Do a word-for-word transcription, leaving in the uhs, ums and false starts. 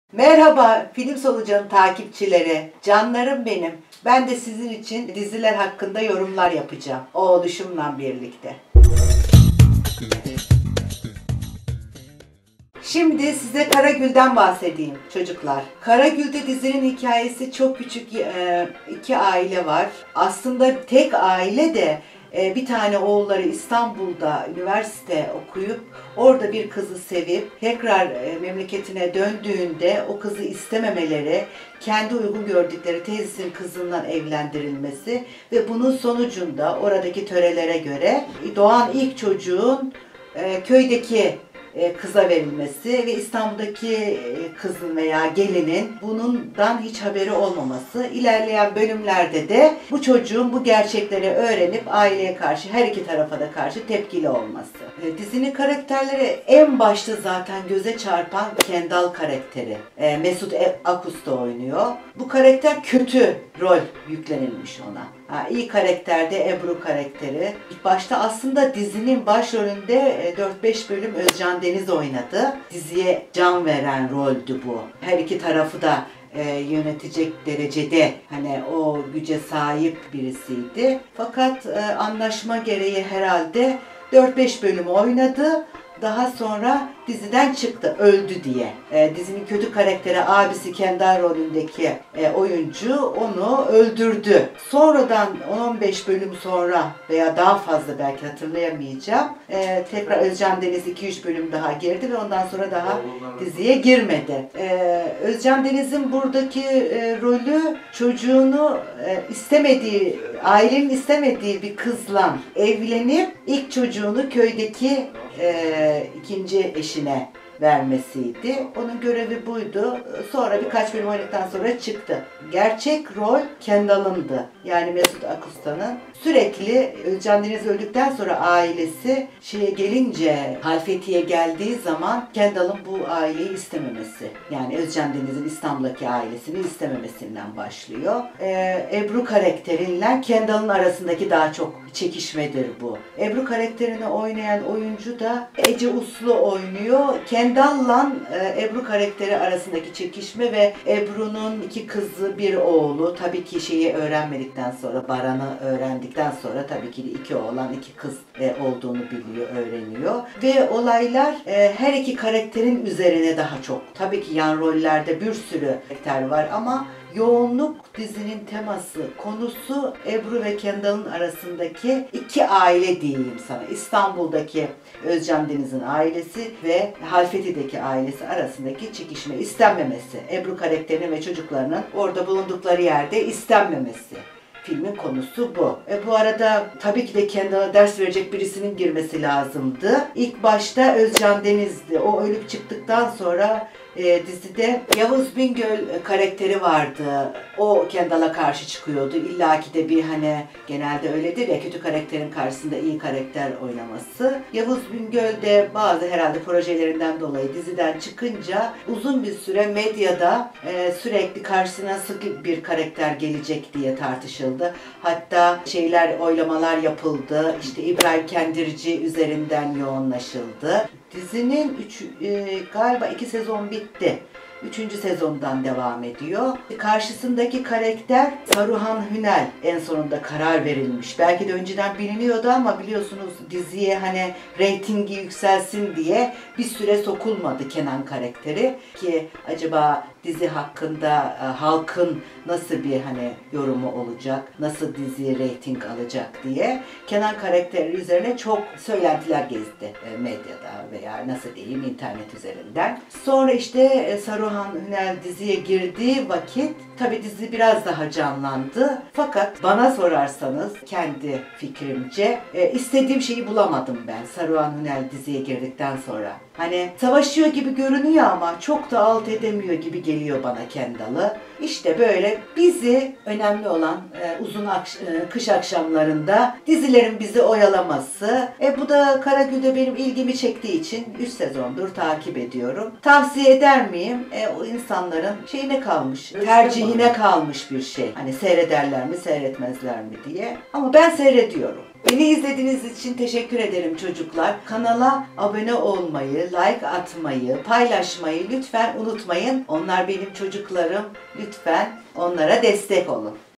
Merhaba Film Solucanı takipçileri, canlarım benim. Ben de sizin için diziler hakkında yorumlar yapacağım. Oğluşumla birlikte. Şimdi size Karagül'den bahsedeyim çocuklar. Karagül'de dizinin hikayesi çok küçük, iki aile var. Aslında tek aile de bir tane oğulları İstanbul'da üniversite okuyup orada bir kızı sevip tekrar memleketine döndüğünde o kızı istememeleri, kendi uygun gördükleri teyzesinin kızından evlendirilmesi ve bunun sonucunda oradaki törelere göre doğan ilk çocuğun köydeki kıza verilmesi ve İstanbul'daki kızın veya gelinin bundan hiç haberi olmaması, ilerleyen bölümlerde de bu çocuğun bu gerçekleri öğrenip aileye karşı, her iki tarafa da karşı tepkili olması. Dizinin karakterleri en başta zaten göze çarpan Kendal karakteri. Mesut Akus da oynuyor. Bu karakter kötü rol yüklenilmiş ona. Ha, iyi karakterde Ebru karakteri. İlk başta aslında dizinin başrolünde dört beş bölüm Özcan Deniz oynadı. Diziye can veren roldü bu. Her iki tarafı da e, yönetecek derecede hani o güce sahip birisiydi. Fakat e, anlaşma gereği herhalde dört beş bölüm oynadı. Daha sonra diziden çıktı, öldü diye. E, dizinin kötü karakteri abisi Kendal rolündeki e, oyuncu onu öldürdü. Sonradan on on beş bölüm sonra veya daha fazla belki hatırlayamayacağım. E, tekrar Özcan Deniz iki üç bölüm daha girdi ve ondan sonra daha diziye girmedi. E, Özcan Deniz'in buradaki e, rolü çocuğunu e, istemediği, ailenin istemediği bir kızla evlenip ilk çocuğunu köydeki e, ikinci eşine vermesiydi. Onun görevi buydu. Sonra birkaç bölüm oynadıktan sonra çıktı. Gerçek rol Kendal'ındı. Yani Mesut Akusta'nın. Sürekli Özcan Deniz öldükten sonra ailesi şeye gelince, Halfeti'ye geldiği zaman Kendal'ın bu aileyi istememesi. Yani Özcan Deniz'in İstanbul'daki ailesini istememesinden başlıyor. Ee, Ebru karakteriyle Kendal'ın arasındaki daha çok çekişmedir bu. Ebru karakterini oynayan oyuncu da Ece Uslu oynuyor. Kendal'la e, Ebru karakteri arasındaki çekişme ve Ebru'nun iki kızı, bir oğlu, tabii ki şeyi öğrenmedikten sonra, Baran'ı öğrendikten sonra tabii ki iki oğlan, iki kız e, olduğunu biliyor, öğreniyor. Ve olaylar e, her iki karakterin üzerine daha çok. Tabii ki yan rollerde bir sürü karakter var ama yoğunluk dizinin teması, konusu Ebru ve Kendal'ın arasındaki iki aile diyeyim sana. İstanbul'daki Özcan Deniz'in ailesi ve Halfeti'deki ailesi arasındaki çekişme, istenmemesi. Ebru karakterinin ve çocuklarının orada bulundukları yerde istenmemesi. Filmin konusu bu. E, bu arada tabii ki de Kendal'a ders verecek birisinin girmesi lazımdı. İlk başta Özcan Deniz'di. O ölüp çıktıktan sonra e, dizide Yavuz Bingöl karakteri vardı. O Kendal'a karşı çıkıyordu. İlla ki de bir hani genelde öyledir ya, kötü karakterin karşısında iyi karakter oynaması. Yavuz Bingöl de bazı herhalde projelerinden dolayı diziden çıkınca uzun bir süre medyada e, sürekli karşısına sık bir karakter gelecek diye tartışıldı. Hatta şeyler, oylamalar yapıldı. İşte İbrahim Kendirci üzerinden yoğunlaşıldı. Dizinin üç, e, galiba iki sezon bitti. Üçüncü sezondan devam ediyor. Karşısındaki karakter Saruhan Hünel, en sonunda karar verilmiş. Belki de önceden biliniyordu ama biliyorsunuz diziye hani reytingi yükselsin diye bir süre sokulmadı Kenan karakteri ki acaba dizi hakkında e, halkın nasıl bir hani yorumu olacak, nasıl dizi reyting alacak diye Kenan karakteri üzerine çok söylentiler gezdi e, medyada veya nasıl diyeyim internet üzerinden. Sonra işte e, Saruhan Hünel diziye girdiği vakit tabii dizi biraz daha canlandı. Fakat bana sorarsanız kendi fikrimce e, istediğim şeyi bulamadım ben Saruhan Hünel diziye girdikten sonra. Hani savaşıyor gibi görünüyor ama çok da alt edemiyor gibi geliyor bana Kendal'ı. İşte böyle bizi, önemli olan e, uzun akş e, kış akşamlarında dizilerin bizi oyalaması. E, bu da Karagül'de benim ilgimi çektiği için üç sezondur takip ediyorum. Tavsiye eder miyim? e, o insanların şeyine kalmış, Evet, tercihine tamam. kalmış bir şey. Hani seyrederler mi, seyretmezler mi diye. Ama ben seyrediyorum. Beni izlediğiniz için teşekkür ederim çocuklar. Kanala abone olmayı, like atmayı, paylaşmayı lütfen unutmayın. Onlar benim çocuklarım. Lütfen onlara destek olun.